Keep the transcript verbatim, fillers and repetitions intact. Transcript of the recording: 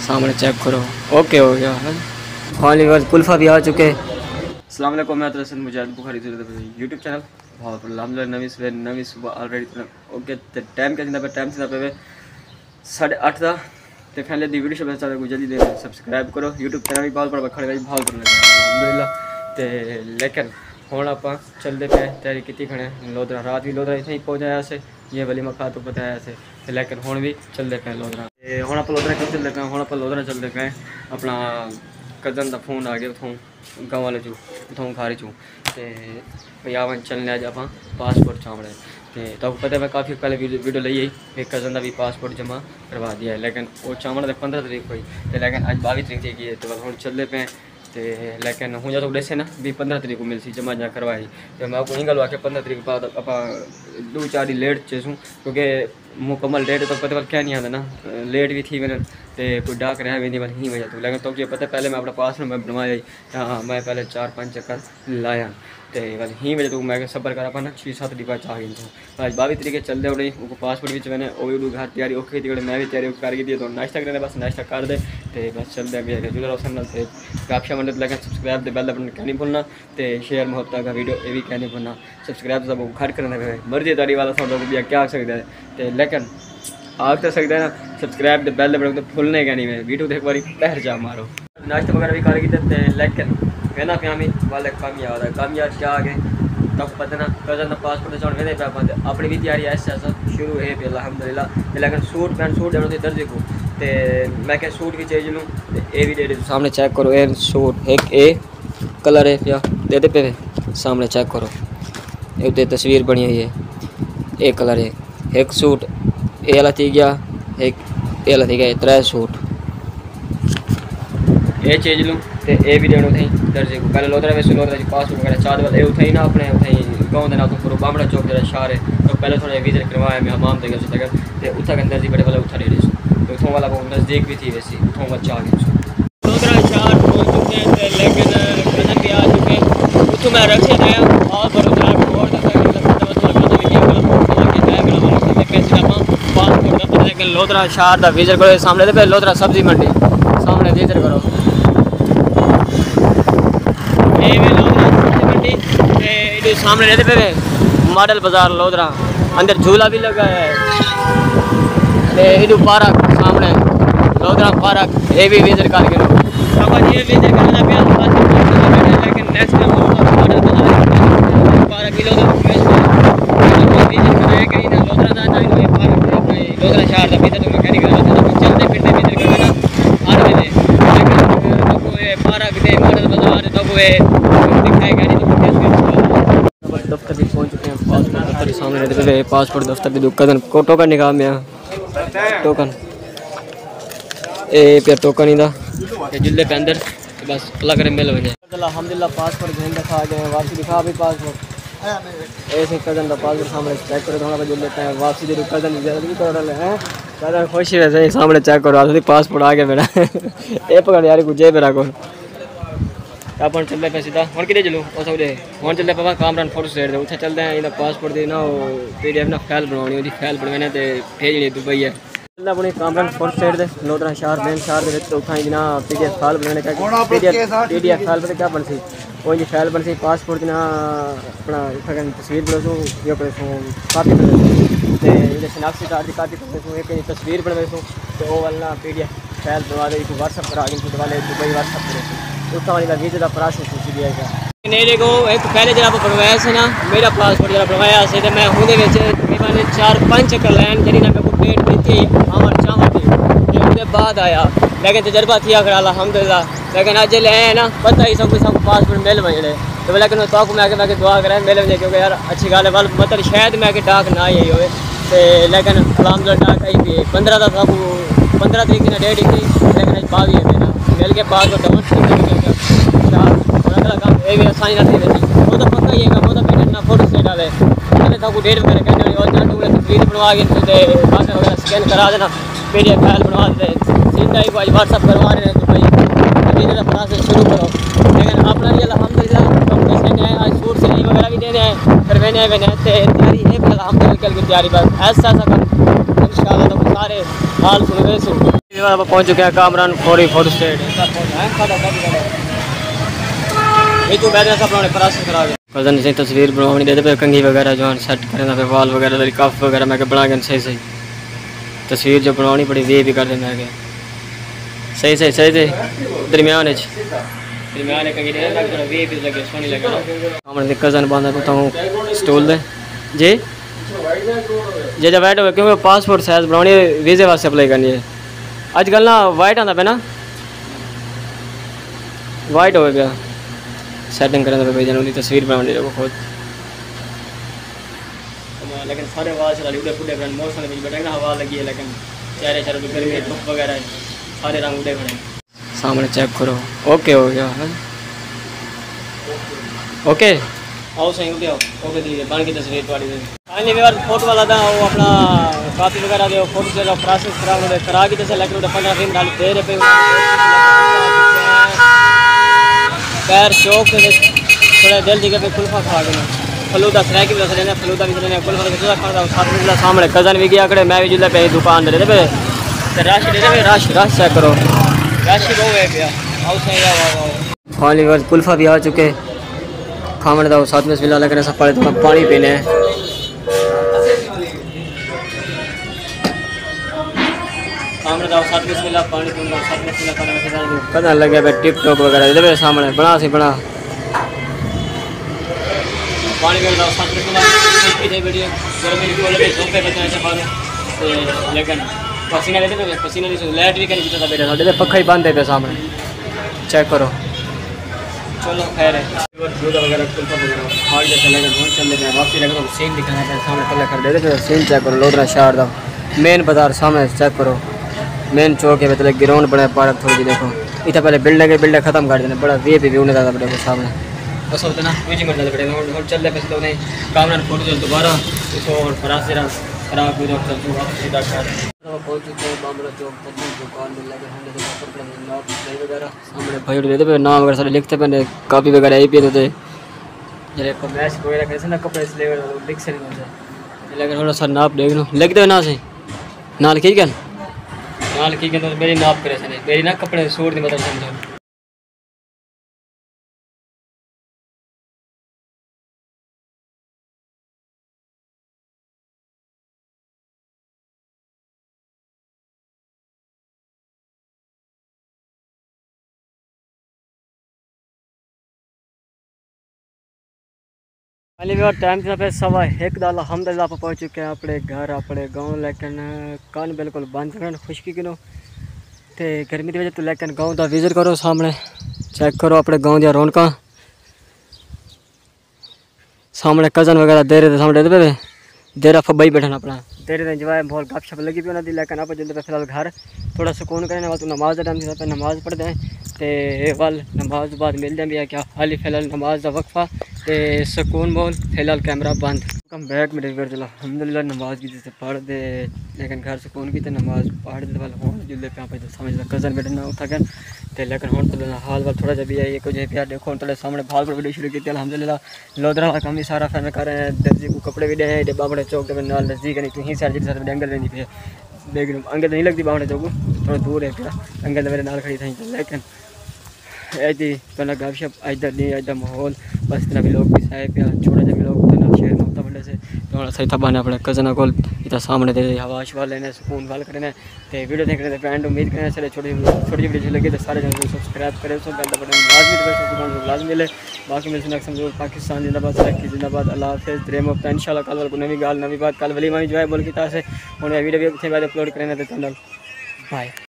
सामने चेक करो। ओके हो गया। खाली बस कुल्फ़ा भी आ चुके। अस्सलाम वालेकुम, मैं तरसन मुजाहिद बुखारी यूट्यूब चैनल बहुत अलहमदुलिल्लाह नवी सुबह नवी सुबह ऑलरेडी ओके तो टाइम क्या पे टाइम से पे साढ़े अठ का तो फैले दी वीडियो शब्द चल जल्दी दे सब्सक्राइब करो। यूट्यूब चैनल भी बहुत बड़ा खड़े बहुत बड़ा अलहमदुलिल्लाह। तो लेकिन हुण आप चलते पे तैयारी की खड़े लोधरा रात भी लोधरा इतने ही पहुँचाया से ये वाली मखा तो बताया से लेकिन हुण भी चलते पे लोधरा। हुण आप लोधरा क्यों चलते पे हुण आप लोधरा चलते पे अपना कज़न का फोन आ गया उतों गाँव वाले चू उतों खारी चू तो भैया अपन चलने अज आप पासपोर्ट चावड़े तो तो पता मैं काफ़ी पहले वीडियो ली एक कज़न का भी पासपोर्ट जमा करवा दिया है लेकिन वो चावड़ तो पंद्रह तरीक हुई तो लेकिन अज बावी तरीक थी गई तो हम चलते पे तो लेकिन हूँ जो दसे ना भी पंद्रह तरीक को मिलसी जमा जमा करवाई तो मैं आपको गल आख्या पंद्रह तरीक बाद आप दो चार दिन लेट चेसूँ क्योंकि मुकम्मल डेट तो पता क्या नहीं आता ना लेट भी थी मैंने तो कोई डाक रहा वेंदी वाली ही वजह तो लेकिन तो जो पता पहले मैं अपना पासपोर्ट मैं बनवाया हाँ मैं पहले चार पाँच चक्कर लाया तो वाली ही वजह तो मैं सबर करा पाना छः सत्त दिन बाद चाह गई तो आज बावी तरीके चलते उड़े वो पासपोर्ट भी मैंने वो भी घर तैयारी औखी थी मैं भी तैयारी कर दी तो नाश्ता करने बस नाश्ता कर दे तो बस चलते हैं जुड़े रहो सन काफी मंडे लगे सब्सक्राइब बेल बटन क्या नहीं भूलना तो शेयर मोहब्बत का वीडियो ये भी क्या नहीं भूलना सब्सक्राइब सब घर करने मर्जी तारी वाला सब लोग क्या आ सकता है तो लेकिन आग तो सकता है ना सब्सक्राइब बेल बटन तो भूलने का नहीं मैं वीडियो तो एक बार पहर जा मारो नाश्ता वगैरह भी कर गए लेकिन कहना पे हमें वाले कामयाब है कामयाब क्या आ गए तब पता ना कजन का पासपोर्ट चाहने वेंदे पे पाते अपनी भी तैयारी ऐसे ऐसा शुरू है पे अल्हम्दुलिल्लाह लेकिन सूट पैंट सूट देने दर्जे को तो मैं क्या सूट भी चाहिए लूँ ए भी दे दे सामने चेक करो ए सूट एक ए कलर है क्या दे दे पे सामने चेक करो ये तस्वीर बनी हुई है एक कलर है एक सूट ए वाला थी गया एक ए वाला थी गया त्रै सूट ये चीज लूँ तो ये भी देना उठाई दर्जे को पहले लोधरा वैसे लोधरा पासपोर्ट वगैरह चार वाले उठाई ना अपने उठाई गाँव देना तो पूरा बामड़ा चौक जरा शहर है तो पहले थोड़ा विजिट करवाया मैं हमाम देगा उस तक तो उठा के दर्जी बड़े वाला उठा ले रही तो उठों वाला बहुत नज़दीक भी थी वैसे उठों बच्चा आ गया लोधरा शहर पहुँच चुके हैं लेकिन कजन भी आ चुके हैं उठों मैं रक्षा गया और बड़ोदरा लोधरा शहर का विजिट करो सामने पे लोधरा सब्जी मंडी सामने विजिट करो मंडी सामने रहते पे मॉडल बाजार लोधरा अंदर झूला भी लगा है इधर पार्क सामने लोधरा पार्क ये भी विजिट करके ये विजिट करना पे लेकिन नेक्स्ट टाइम मॉडल बाजार पार्क भी लोधरा विजिट कराया कहीं ना लोधरा दा चाहिए पार्क लोधरा शहर का विजिट तो क्या नहीं चलते फिरते विजिट करना हर वेले लेकिन तो ये पार्क दे मॉडल बाजार तो वो दिखाएगा नहीं तो दफ्तर भी पहुंच चुके हैं पासपोर्ट दफ्तर के सामने रहते हुए पासपोर्ट दफ्तर की दुकान को टोकन निकाल में टोकन ए पे टोकन ही दा जिले पे अंदर बस अल्लाह करे मिल वने अल्हम्दुलिल्लाह पासपोर्ट घेन दिखा गए वापसी दिखा भी पासपोर्ट ऐसे कजन का पासपोर्ट सामने चेक करो थोड़ा जो लेते हैं वापसी दे कजन जल्दी कर रहे हैं कजन खुशी वैसे सामने चेक करो आज पासपोर्ट आ गया मेरा ए पकड़ यार कुछ मेरा को अपन चलते पे सीधा हूँ कि चलो उस हूँ चलते पापा कामरान फोटो स्टेट दे उसे चलते हैं पासपोर्ट की ना पी डी एफ ना फाइल बनवानी वो फाइल बनवाने तो भेजनी दुबई है चलते अपनी कामरान फोटो स्टेट दे लोधरा शहर मेन शहर के उठाई ना पी डी एफ फाइल बनवाने का P D F P D F file पता क्या बन सी वो जी फाइल बन सी पासपोर्ट की ना अपना तस्वीर बनसू यो कापी बन शनाख्ती कार्ड की कापी बनसू एक तस्वीर बनवेसू तो वो वाला पी डी एफ फाइल बनवा दे व्हाट्सअप करा दी वाले दुबई व्हाट्सअप करें उसका वाली का वीज़ा का प्रोसेस पूछ दिया गया नहीं देखो एक पहले जरा बनवाया से ना मेरा पासपोर्ट जरा बनवाया से तो मैं हूँ मैंने चार पाँच चक्कर लैन जी मेरे को डेट दी थी आमर चावल थी उसके बाद आया लेकिन तजर्बा थी अगर अल्हम्दुलिल्लाह लेकिन अज ले आए ना पता ही सब कुछ सब पासपोर्ट मिल वजने तो लेकिन तो मैं मैं दुआ करें मिल वजे क्योंकि यार अच्छी गल है मतलब शायद मैं डाक ना आई हो लेकिन अल्हम्दुलिल्लाह डाक आई भी पंद्रह का सब पंद्रह तरीक की डेट थी लेकिन बावी है मेरा मिल के पासपोर्ट काम ये भी आसानी रहती है वो तो पक्का ही है वो तो पेट ना फोटो स्टेट वाले मैंने तो डेट वगैरह कहने और जान तो तस्वीर बनवा के बातें वगैरह स्कैन करा देना पी डी एफ फाइल बनवा देते सीधा ही आज व्हाट्सअप करवा रहे हैं तो भाई अभी जरा प्रोसेस शुरू करो लेकिन अपना भी अल्हम्दुलिल्लाह हम कैसे गए आज सूट सिलाई वगैरह भी देने हैं करवाने मैंने तैयारी है अल्हम्दुलिल्लाह कल की तैयारी बस ऐसा ऐसा कर इंशाल्लाह तो सारे हाल सुन गए आप पहुंच चुके हैं कामरान फौरी फोर्ट स्टेट। कजन से तस्वीर बनानी देते पे कंघी वगैरह जो सेट करना पे वाल वगैरह कफ वगैरह मैं बना के सही सही तस्वीर जो बनानी पड़ी वे भी कर देना है सही सही सही सही दरमियान दरमियान सोनी लगे कजन बांधा बताऊँ स्टूल दे जी जे जब वाइट हो क्योंकि पासपोर्ट साइज बनानी है वीजे वास्ते अप्लाई करनी है अजकल ना वाइट आता पे ना वाइट हो गया सेटिंग करने पे जनरली तस्वीर बनानी है खुद लेकिन सारे वाल चला उड़े पुड़े खड़े मौसम में बैठे ना हवा लगी है लेकिन चेहरे चेहरे पे गर्मी धूप वगैरह सारे रंग उड़े खड़े सामने चेक करो ओके हो गया ओके आओ सही उठे आओ ओके दीजिए बन की तस्वीर थोड़ी फाइनली व्यवर फोटो वाला था वो अपना कापी वगैरह दे फोटो से प्रोसेस करा वो करा की जैसे लेकर पंद्रह दिन डाल दे रहे पे पैर चौक से थोड़ा दिल जगह पे कुल्फा खा गए फलूदा सराय की वजह से फलूदा भी चले कुल्फा के खाना साथ में सामने कजन भी गया खड़े मैं भी जुल्ले पे दुकान दे पे रश दे पे रश रश चेक करो रश ही बहुत है क्या आओ सही आओ फाइनली व्यवर कुल्फा भी आ चुके खाने का साथ में बिस्मिल्लाह लेकर सब पड़े थोड़ा पानी पीने खाने का साथ में बिस्मिल्लाह पानी पीने साथ में बिस्मिल्लाह खाने पता लगे भाई टिप टॉप वगैरह दे सामने बना से बना पानी पीने साथ में बिस्मिल्लाह वीडियो गर्मी की लगे धूप पे बचने से बाद लेकिन पसीना लेते थे पसीना नहीं लाइट भी कहीं था बेटा साढ़े पक्का ही बंद है पे सामने चेक करो चलो खैर है दूध वगैरह कुल्फा वगैरह आगे चले गए चल रहे हैं वापसी लगे तो सीन दिखाना है सामने कलर कर देते फिर सीन चेक करो लोधरा शहर का मेन बाजार सामने चेक करो मेन चौक है मतलब ग्राउंड बड़ा पार्क थोड़ी जी देखो इतना पहले बिल्डिंग बिल्डिंग खत्म कर देना बड़ा वे भी व्यू नहीं ज़्यादा बड़े सामने बस होता ना म्यूजिक में ज़्यादा बड़े और चल रहे पैसे तो नहीं कामरान फोटो चल दोबारा इसको और फराज से खराब हुई चल तू वापस सीधा कर पहुँच चुके हैं बामरा चौक पर दुकान में लगे हमने वगैरह सामने भाई देते पे नाम वगैरह सारे लिखते पे कापी वगैरह आई पी होते जरे मैच वगैरह कैसे ना कपड़े इसलिए लिख से नहीं होते लेकिन थोड़ा सा नाप देख लो लिख दो ना से ना लिखी क्या ना लिखी क्या तो मेरी नाप करे से मेरी ना कपड़े सूट नहीं मतलब समझो पहली बार टाइम पे सवा एक दाल अलहमदुलिल्लाह आप पहुँच चुके हैं अपने घर अपने गांव लेकिन कान बिल्कुल बंद कर खुशकी किनो तो गर्मी की वजह तो लेकिन गांव का विजिट करो सामने चेक करो अपने गांव दिया रौनक सामने कजन वगैरह दे रहे थे सामने दे पे देर आप बही बैठना अपना देर इंजॉय बहुत गप शप लगी भी उन्होंने लेकिन आप जल्दी पे फिलहाल घर थोड़ा सुकून करने वाले तो नमाज का टाइम से नमाज पढ़ते हैं तो वाल नमाज बाद मिल जाए है क्या हाली फिलहाल नमाज का वक्फा तो सुकून बोल फिलहाल कैमरा बंद कम बैक मेरे घर चला अलहमदुलिल्लाह नमाज की जैसे पढ़ दे लेकिन घर सुकून की तो नमाज पढ़ दे वाल हो जुल्ले पे आप समझ लो कजन बैठना उठा कर तो लेकिन हूँ तो हाल वाल थोड़ा जहा भी है कुछ प्यार देखो तो सामने भाल पर वीडियो शुरू की अलहमदुलिल्लाह लोधरा का काम भी सारा फैन कर रहे हैं दर्जी को कपड़े भी दे बाबड़े चौक के नाल नजदीक नहीं तुम साइड जी साथ एंगल नहीं पे लेकिन अंगल नहीं लगती बाबड़े चौक थोड़ा दूर है क्या अंगल मेरे नाल खड़ी थी लेकिन ऐसी पहला गपशप अज नहीं अज का माहौल बस इतना भी लोग भी साहे पे छोटा जहा भी लोग शेर मुफ्ता बंडे से थोड़ा सही था बने अपने कजन को इतना सामने दे हवा शवा लेने सुकून वाल करने तो वीडियो देखने फ्रेंड उम्मीद करें चले छोटी छोटी वीडियो लगे तो सारे चैनल को सब्सक्राइब करें सब बेल बटन लाजमी लाजमी मिले बाकी मिल समझो पाकिस्तान जिंदाबाद सराकी जिंदाबाद अल्लाह हाफिज़ ड्रीम ऑफ इंशाल्लाह कल को नवी गाल नवी बात कल वली मामी जो है बोल की तरह से उन्हें वीडियो भी अपलोड करें चैनल बाय।